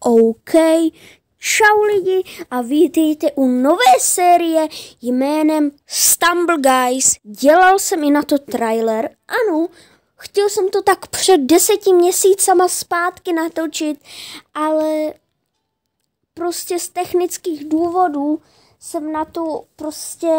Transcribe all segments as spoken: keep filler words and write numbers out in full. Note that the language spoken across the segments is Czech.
OK. Čau lidi a vítejte u nové série jménem Stumble Guys. Dělal jsem i na to trailer. Ano, chtěl jsem to tak před deseti měsícama zpátky natočit, ale prostě z technických důvodů jsem na to prostě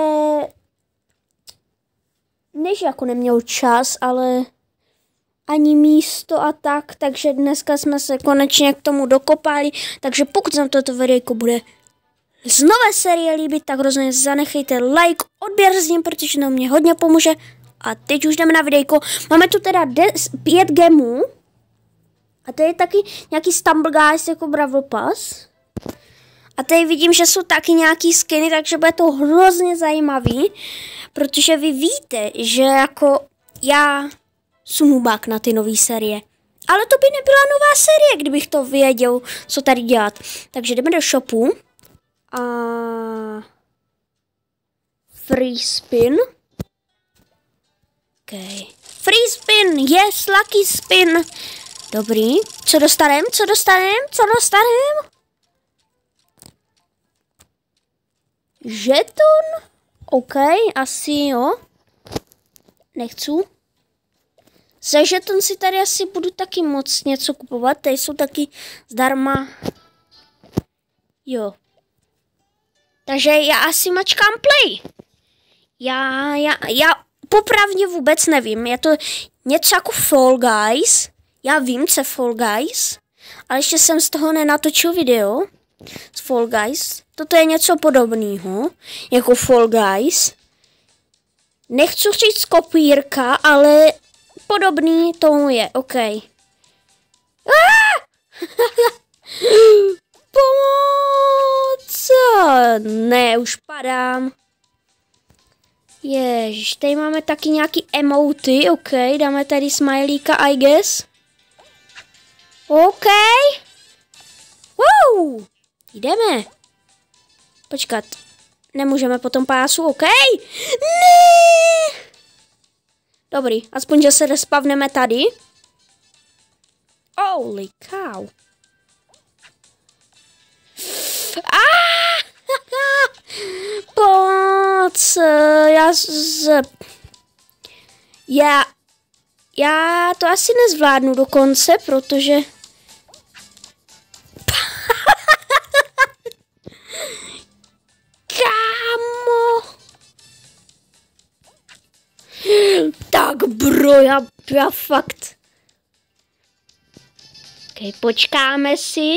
než jako neměl čas, ale ani místo a tak, takže dneska jsme se konečně k tomu dokopali, takže pokud vám toto videjko bude z nové série líbit, tak rozhodně zanechejte like, odběr z ním, protože to mě hodně pomůže. A teď už jdeme na videjko. Máme tu teda pět gemů a to je taky nějaký Stumble Guys jako Brawl Pass. A tady vidím, že jsou taky nějaký skiny, takže bude to hrozně zajímavý, protože vy víte, že jako já jsem nubák na ty nové série. Ale to by nebyla nová série, kdybych to věděl, co tady dělat. Takže jdeme do shopu. A free spin. Okay. Free spin, yes, lucky spin. Dobrý. Co dostanem? Co dostanem? Co dostanem? Žeton? OK, asi jo. Nechci. Za žeton si tady asi budu taky moc něco kupovat. Tady jsou taky zdarma. Jo. Takže já asi mačkám play. Já, já, já popravdě vůbec nevím. Je to něco jako Fall Guys. Já vím, co je Fall Guys. Ale ještě jsem z toho nenatočil video. Z Fall Guys. Toto je něco podobného. Jako Fall Guys. Nechci říct kopírka, ale podobný tomu je, OK. Pomoc! Ne, už padám. Ježiš, tady máme taky nějaký emoty, OK, dáme tady smajlíka, I guess. OK. Wow, jdeme. Počkat, nemůžeme po tom pásu, OK. Ne! Dobrý, aspoň, že se respavneme tady. Holy cow. Ah! Pomoc. Já z... Já... Já to asi nezvládnu do konce, protože... Kámo. Tak bro, já, já fakt. Ok, počkáme si.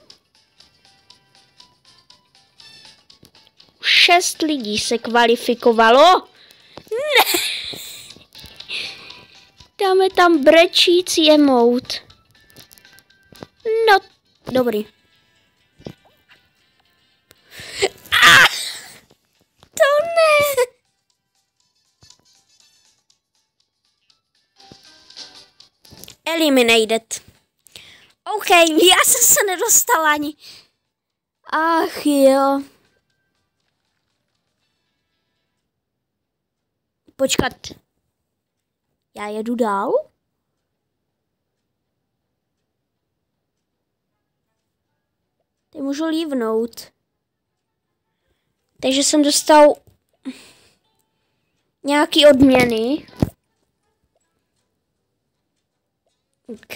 Šest lidí se kvalifikovalo. Ne. Dáme tam brečící emote. No, dobrý. Ah, to ne. Eliminated. OK, já jsem se nedostala ani. Ach jo. Počkat. Já jedu dál? Teď můžu lívnout. Takže jsem dostal nějaký odměny. OK.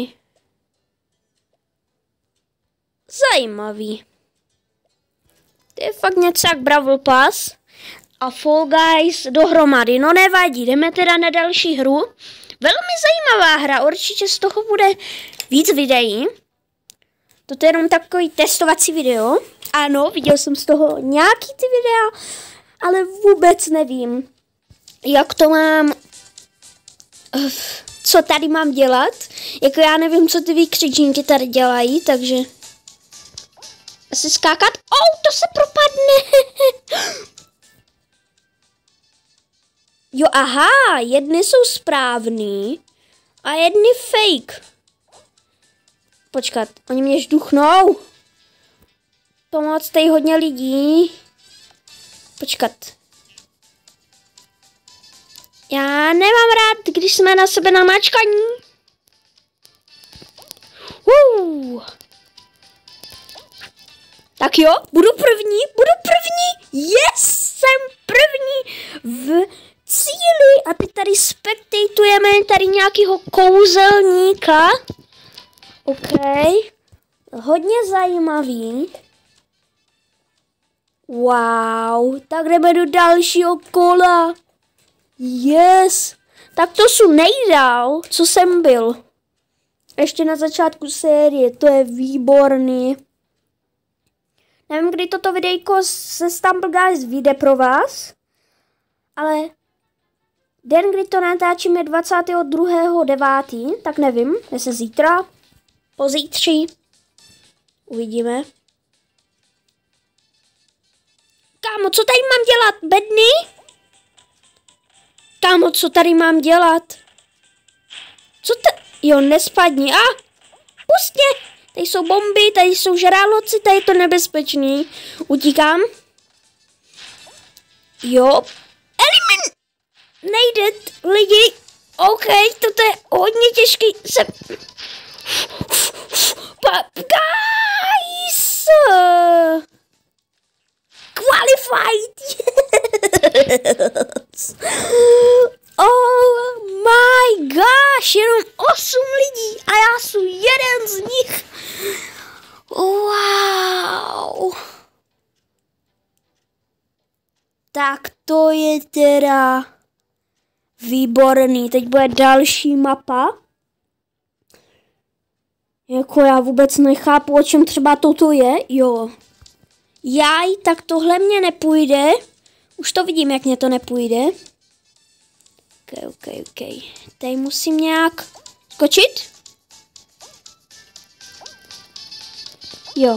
Zajímavý. To je fakt něco jak Brawl Pass a Fall Guys dohromady. No nevadí, jdeme teda na další hru. Velmi zajímavá hra, určitě z toho bude víc videí. Toto je jenom takový testovací video. Ano, viděl jsem z toho nějaký ty videa, ale vůbec nevím, jak to mám... Co tady mám dělat? Jako já nevím, co ty výkřičníky tady dělají, takže... Asi skákat. Oh, to se propadne. Jo, aha, jedny jsou správný a jedny fake. Počkat, oni mě žduchnou. Pomoc, tady hodně lidí. Počkat. Já nemám rád, když jsme na sebe namáčkaní. Uh. Tak jo, budu první, budu první, yes, jsem první v cíli. A teď tady spektatujeme tady nějakého kouzelníka. OK, hodně zajímavý. Wow, tak jdeme do dalšího kola. Yes, tak to jsou nejdál, co jsem byl. Ještě na začátku série, to je výborný. Nevím, kdy toto videjko se Stumble Guys vyjde pro vás, ale den, kdy to natáčím, je dvacátého druhého devátého tak nevím, jestli zítra, pozítří, uvidíme. Kámo, co tady mám dělat, bedny? Kámo, co tady mám dělat? Co to? Jo, nespadni. A, ah, pust mě. Tady jsou bomby, tady jsou žraloci, tady je to nebezpečný. Utíkám. Jo. Elimin. Nejde, lidi. OK, toto je hodně těžký. Jsem... Guys. Qualified. Yes. Oh my gosh, jenom osm lidí a já jsem jeden z nich. Wow. Tak to je teda výborný. Teď bude další mapa. Jako já vůbec nechápu, o čem třeba toto je. Jo. Jaj, tak tohle mě nepůjde. Už to vidím, jak mě to nepůjde. Ok, ok, ok. Tady musím nějak skočit. Jo.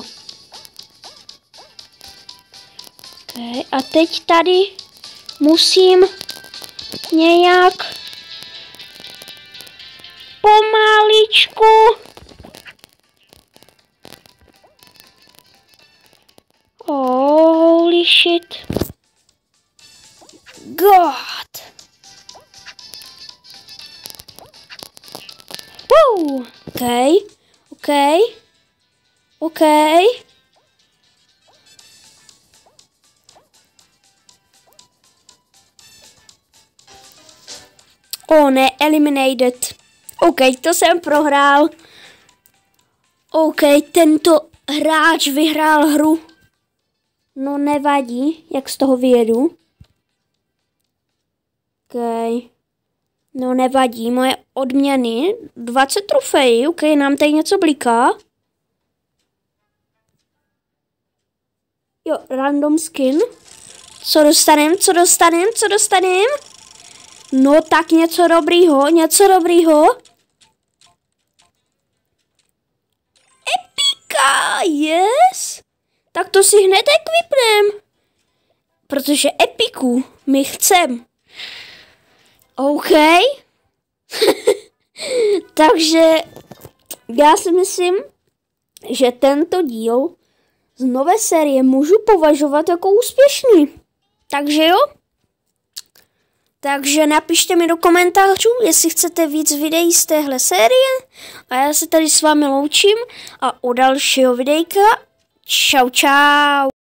Ok, a teď tady musím nějak pomaličku oh, holy shit. God. Woo. Okay. Okay. Okay. Oh ne, eliminated. OK, to jsem prohrál. OK, tento hráč vyhrál hru. No nevadí, jak z toho vyjedu. OK. No nevadí, moje odměny. dvacet trofejí, OK, nám tady něco bliká. Jo, random skin. Co dostanem, co dostanem, co dostanem? No tak něco dobrýho, něco dobrýho. Epika, yes. Tak to si hned equipnem. Protože epiku my chcem. OK. Takže já si myslím, že tento díl z nové série můžu považovat jako úspěšný. Takže jo. Takže napište mi do komentářů, jestli chcete víc videí z téhle série. A já se tady s vámi loučím a u dalšího videjka. Čau, čau.